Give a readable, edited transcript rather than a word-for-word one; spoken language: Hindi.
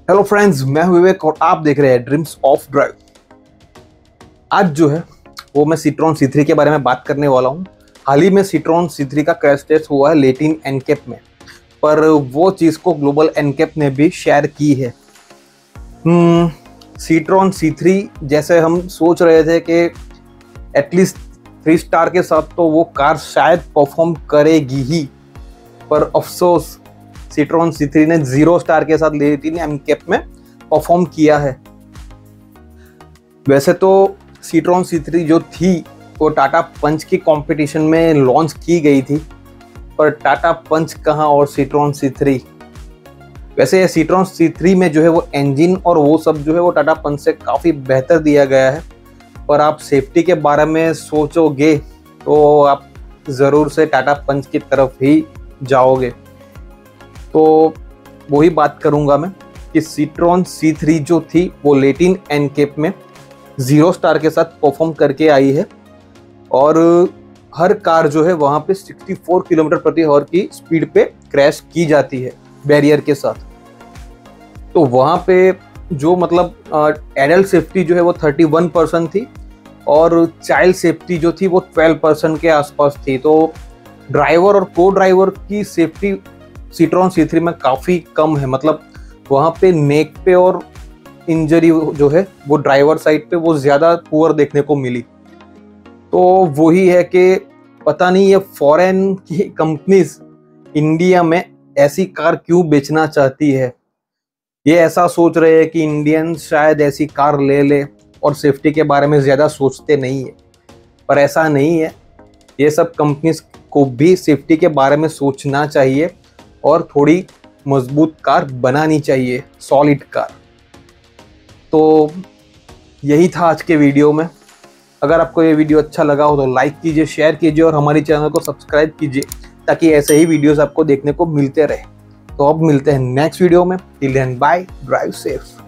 हेलो फ्रेंड्स, मैं हूं विवेक और आप देख रहे हैं ड्रीम्स ऑफ ड्राइव। आज जो है वो मैं सीट्रॉन C3 के बारे में बात करने वाला हूं। हाल ही में सीट्रॉन C3 का क्रैश टेस्ट हुआ है लैटिन एनकैप में, पर वो चीज़ को ग्लोबल एनकैप ने भी शेयर की है। सीट्रॉन C3 जैसे हम सोच रहे थे कि एटलीस्ट 3 स्टार के साथ तो वो कार शायद परफॉर्म करेगी ही, पर अफसोस सीट्रॉन C3 ने 0 स्टार के साथ लैटिन एनकैप में परफॉर्म किया है। वैसे तो सीट्रॉन C3 जो थी वो टाटा पंच की कंपटीशन में लॉन्च की गई थी, पर टाटा पंच कहाँ और सीट्रॉन C3। वैसे सीट्रॉन C3 में जो है वो इंजन और वो सब जो है वो टाटा पंच से काफ़ी बेहतर दिया गया है, पर आप सेफ्टी के बारे में सोचोगे तो आप ज़रूर से टाटा पंच की तरफ ही जाओगे। तो वही बात करूंगा मैं कि सीट्रॉन C3 जो थी वो लैटिन एनकैप में 0 स्टार के साथ परफॉर्म करके आई है, और हर कार जो है वहां पे 64 किलोमीटर प्रति आवर की स्पीड पे क्रैश की जाती है बैरियर के साथ। तो वहां पे जो मतलब एडल्ट सेफ्टी जो है वो 31% थी और चाइल्ड सेफ्टी जो थी वो 12% के आसपास थी। तो ड्राइवर और को ड्राइवर की सेफ्टी सीट्रॉन C3 में काफ़ी कम है। मतलब वहाँ पे नेक पे और इंजरी जो है वो ड्राइवर साइड पे वो ज़्यादा पुअर देखने को मिली। तो वही है कि पता नहीं ये फॉरेन की कंपनीज इंडिया में ऐसी कार क्यों बेचना चाहती है। ये ऐसा सोच रहे हैं कि इंडियन शायद ऐसी कार ले ले और सेफ्टी के बारे में ज़्यादा सोचते नहीं है, पर ऐसा नहीं है। ये सब कंपनीज को भी सेफ्टी के बारे में सोचना चाहिए और थोड़ी मजबूत कार बनानी चाहिए, सॉलिड कार। तो यही था आज के वीडियो में। अगर आपको ये वीडियो अच्छा लगा हो तो लाइक कीजिए, शेयर कीजिए और हमारे चैनल को सब्सक्राइब कीजिए ताकि ऐसे ही वीडियोस आपको देखने को मिलते रहे। तो अब मिलते हैं नेक्स्ट वीडियो में। Till then bye, drive safe.